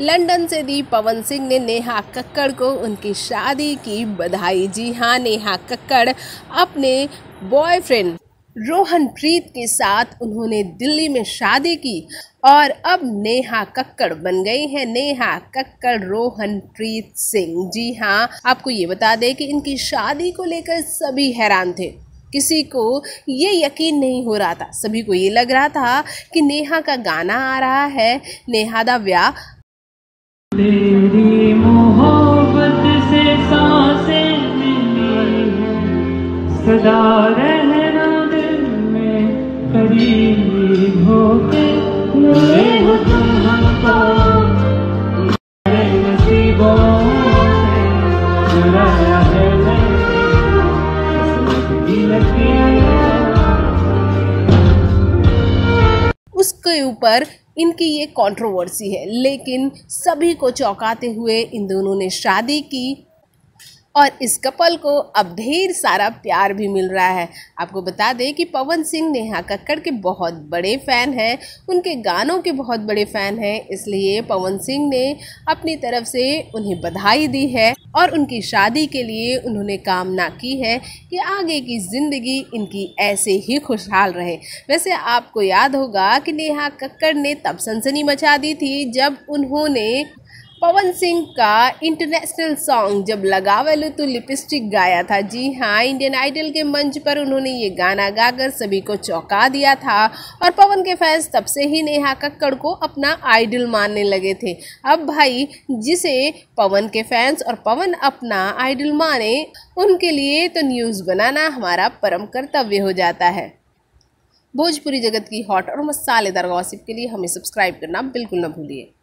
London से दी पवन सिंह ने नेहा कक्कड़ को उनकी शादी की बधाई। जी हाँ, नेहा कक्कड़ अपने बॉयफ्रेंड रोहनप्रीत के साथ उन्होंने दिल्ली में शादी की और अब नेहा कक्कड़ बन गई हैं नेहा कक्कड़ रोहनप्रीत सिंह। जी हाँ, आपको ये बता दें कि इनकी शादी को लेकर सभी हैरान थे। किसी को ये यकीन नहीं हो रहा था, सभी को ये लग रहा था कि नेहा का गाना आ रहा है, नेहा दा व्याह। तेरी मोहब्बत से सांसें मिली सदा रहना दिल में करीब होके मिले हो तुम हमको नसीबों से चुराया है उसके ऊपर इनकी ये कंट्रोवर्सी है, लेकिन सभी को चौंकाते हुए इन दोनों ने शादी की और इस कपल को अब ढेर सारा प्यार भी मिल रहा है। आपको बता दें कि पवन सिंह नेहा कक्कड़ के बहुत बड़े फ़ैन हैं, उनके गानों के बहुत बड़े फ़ैन हैं, इसलिए पवन सिंह ने अपनी तरफ से उन्हें बधाई दी है और उनकी शादी के लिए उन्होंने कामना की है कि आगे की ज़िंदगी इनकी ऐसे ही खुशहाल रहे। वैसे आपको याद होगा कि नेहा कक्कड़ ने तब सनसनी मचा दी थी जब उन्होंने पवन सिंह का इंटरनेशनल सॉन्ग जब लगावलू तो लिपस्टिक गाया था। जी हाँ, इंडियन आइडल के मंच पर उन्होंने ये गाना गाकर सभी को चौंका दिया था और पवन के फैंस तब से ही नेहा कक्कड़ को अपना आइडल मानने लगे थे। अब भाई, जिसे पवन के फैंस और पवन अपना आइडल माने, उनके लिए तो न्यूज़ बनाना हमारा परम कर्तव्य हो जाता है। भोजपुरी जगत की हॉट और मसालेदार गॉसिप के लिए हमें सब्सक्राइब करना बिल्कुल न भूलिए।